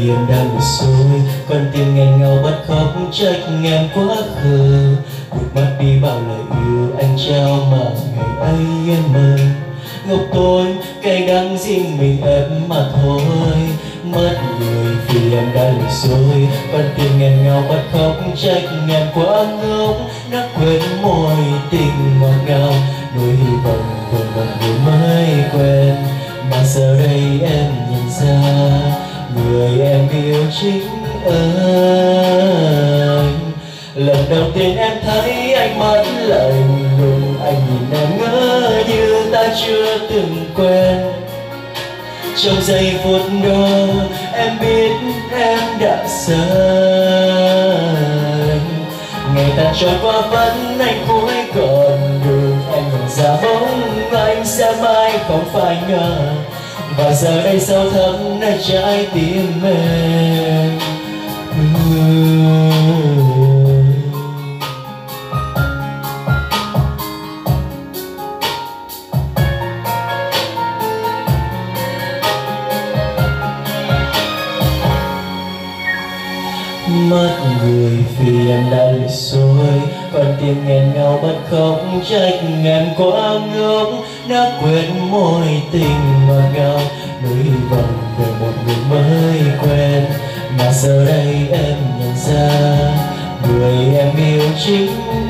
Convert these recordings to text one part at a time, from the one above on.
vì em đang bị xôi, con tim nghẹn ngào bắt khóc trách em quá khờ. Vụt mất đi bao lời yêu anh trao mà ngày ấy em mơ. Ngọc tôi cay đắng riêng mình em mà thôi. Mất người vì em đã lừa dối, con tim nghẹn ngào bắt khóc trách em quá ngốc. Đã quên môi tình ngọt ngào, nuôi hy vọng về một người mới quen. Mà giờ đây em nhìn ra người em yêu chính anh. Lần đầu tiên em thấy anh mắt lạnh lùng, anh nhìn em ngỡ như ta chưa từng quen. Trong giây phút đó em biết em đã sai. Ngày ta trôi qua vẫn anh cuối còn đường, em nhận ra bóng anh sẽ mãi không phải ngờ. Và giờ đây sâu thẳm nơi trái tim em. Mất người vì em đã lừa dối, con tim nghẹn ngào bắt khóc trách em quá ngốc. Đã quên môi tình ngọt ngào, nuôi hy vọng về một người mới quen. Mà giờ đây em nhận ra người em yêu chính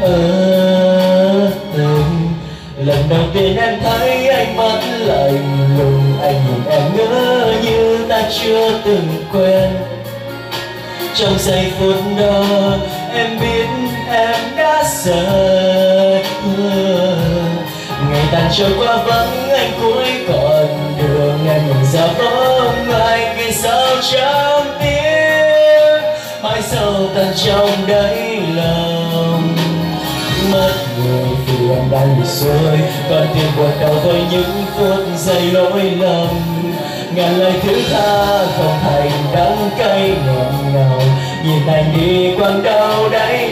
anh. Lần đầu tiên em thấy anh mắt lạnh lùng, anh nhìn em ngỡ như ta chưa từng quen. Trong giây phút đó em biết em đã sai. Ngày tàn trôi qua vắng anh cuối còn đường, em nhận ra bóng anh vì sao trong tim mãi sâu tận trong đáy lòng. Mất người vì em đã bị dối, con tim buồn đau với những phút giây lỗi lầm. Ngàn lời thứ tha không thành đắng cay nghẹn ngào, nhìn anh đi quăng đau đáy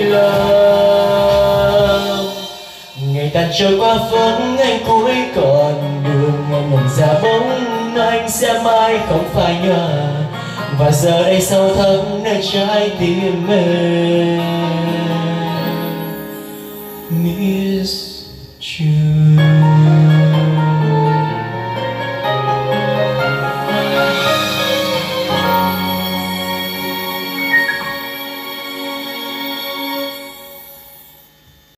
lòng. Ngày tàn trôi qua vẫn anh cuối còn đường, em nhận ra bóng anh sẽ mãi không phải nhờ. Và giờ đây sâu thẳm nơi trái tim em. Miss you.